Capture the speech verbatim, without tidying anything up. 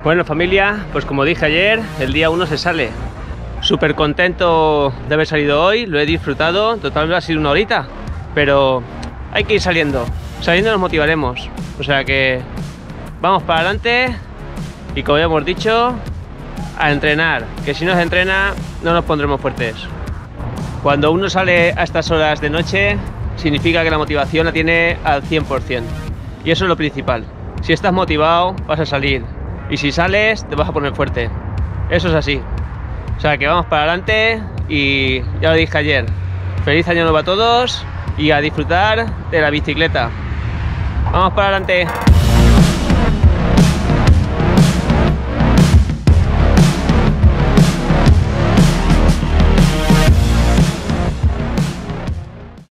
Bueno, familia, pues como dije ayer, el día uno se sale. Súper contento de haber salido hoy, lo he disfrutado. Total, ha sido una horita, pero hay que ir saliendo. Saliendo nos motivaremos. O sea que vamos para adelante y, como ya hemos dicho, a entrenar. Que si no se entrena, no nos pondremos fuertes. Cuando uno sale a estas horas de noche, significa que la motivación la tiene al cien por cien. Y eso es lo principal. Si estás motivado, vas a salir. Y si sales, te vas a poner fuerte. Eso es así. O sea que vamos para adelante y ya lo dije ayer. Feliz año nuevo a todos y a disfrutar de la bicicleta. Vamos para adelante.